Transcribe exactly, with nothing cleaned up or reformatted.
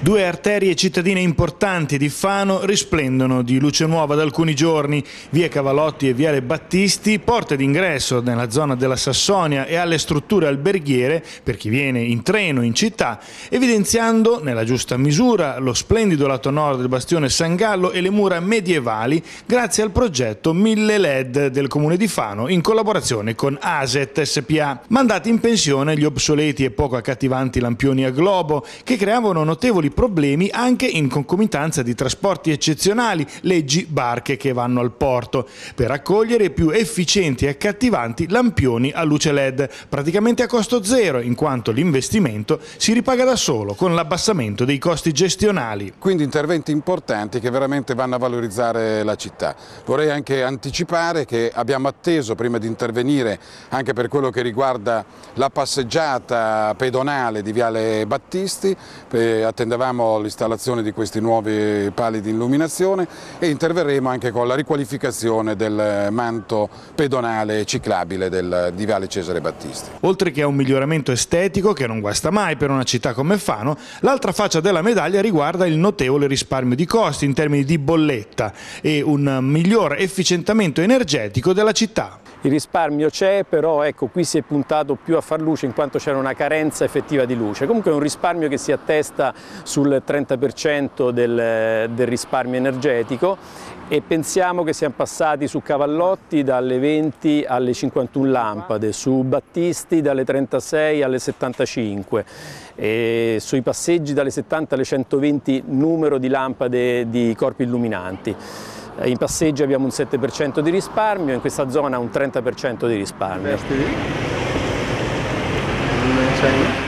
Due arterie cittadine importanti di Fano risplendono di luce nuova da alcuni giorni. Via Cavallotti e Viale Battisti, porte d'ingresso nella zona della Sassonia e alle strutture alberghiere per chi viene in treno in città, evidenziando nella giusta misura lo splendido lato nord del bastione San Gallo e le mura medievali grazie al progetto mille L E D del Comune di Fano in collaborazione con A S E T S P A. Mandati in pensione gli obsoleti e poco accattivanti lampioni a globo che creavano notevoli problemi anche in concomitanza di trasporti eccezionali, leggi barche che vanno al porto, per accogliere più efficienti e accattivanti lampioni a luce L E D, praticamente a costo zero, in quanto l'investimento si ripaga da solo con l'abbassamento dei costi gestionali. Quindi interventi importanti che veramente vanno a valorizzare la città. Vorrei anche anticipare che abbiamo atteso prima di intervenire anche per quello che riguarda la passeggiata pedonale di Viale Battisti, attendevamo l'installazione di questi nuovi pali di illuminazione e interverremo anche con la riqualificazione del manto pedonale ciclabile del, di Viale Cesare Battisti. Oltre che a un miglioramento estetico che non guasta mai per una città come Fano, l'altra faccia della medaglia riguarda il notevole risparmio di costi in termini di bolletta e un miglior efficientamento energetico della città. Il risparmio c'è, però ecco, qui si è puntato più a far luce in quanto c'era una carenza effettiva di luce. Comunque è un risparmio che si attesta sul trenta per cento del, del risparmio energetico e pensiamo che siamo passati su Cavallotti dalle venti alle cinquantuno lampade, su Battisti dalle trentasei alle settantacinque e sui passeggi dalle settanta alle centoventi numero di lampade di corpi illuminanti. In passeggio abbiamo un sette per cento di risparmio, in questa zona un trenta per cento di risparmio.